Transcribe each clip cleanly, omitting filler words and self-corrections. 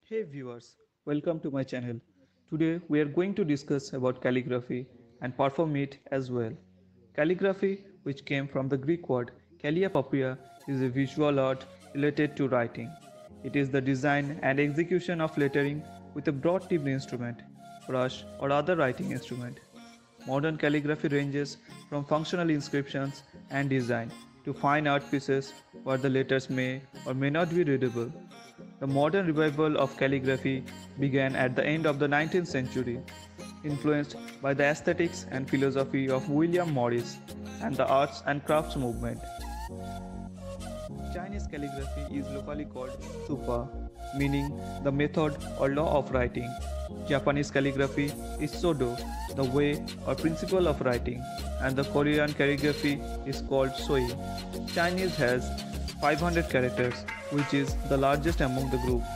Hey viewers, welcome to my channel. Today we are going to discuss about calligraphy and perform it as well. Calligraphy, which came from the Greek word kalliapapia, is a visual art related to writing. It is the design and execution of lettering with a broad tipped instrument, brush or other writing instrument. Modern calligraphy ranges from functional inscriptions and design to fine art pieces where the letters may or may not be readable. The modern revival of calligraphy began at the end of the 19th century, influenced by the aesthetics and philosophy of William Morris and the arts and crafts movement. Chinese calligraphy is locally called supa, meaning the method or law of writing. Japanese calligraphy is sodo, the way or principle of writing, and the Korean calligraphy is called soi. Chinese has 500 characters, which is the largest among the group.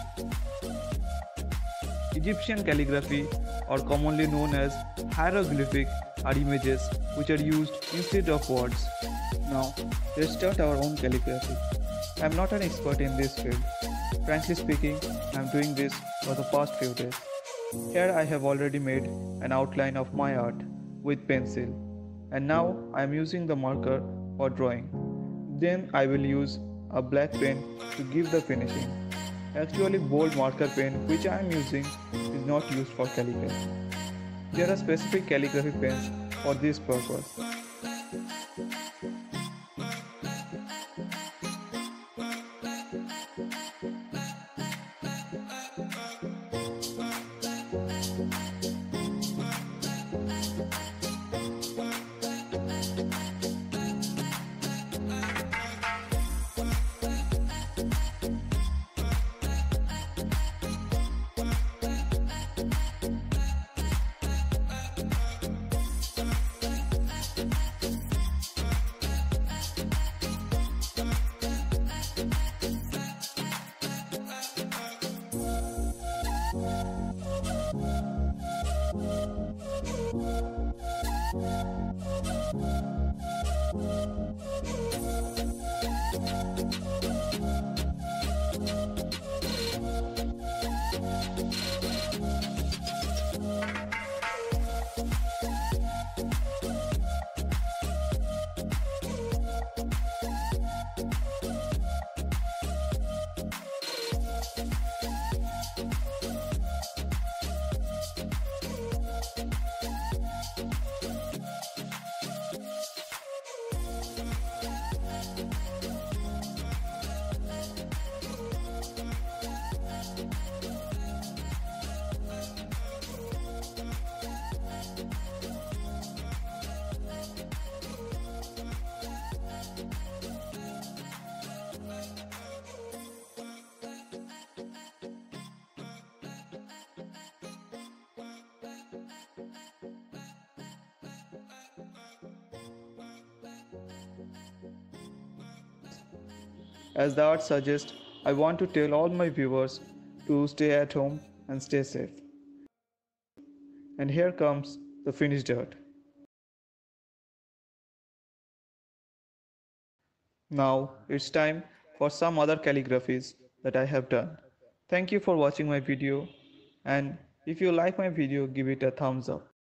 Egyptian calligraphy, or commonly known as hieroglyphic, are images which are used instead of words. Now, let's start our own calligraphy. I am not an expert in this field. Frankly speaking, I am doing this for the past few days. Here I have already made an outline of my art with pencil, and now I am using the marker for drawing. Then I will use a black pen to give the finishing. Actually, bold marker pen which I am using is not used for calligraphy. There are specific calligraphy pens for this purpose. As the art suggests, I want to tell all my viewers to stay at home and stay safe. And here comes the finished art. Now it's time for some other calligraphies that I have done. Thank you for watching my video, and if you like my video, give it a thumbs up.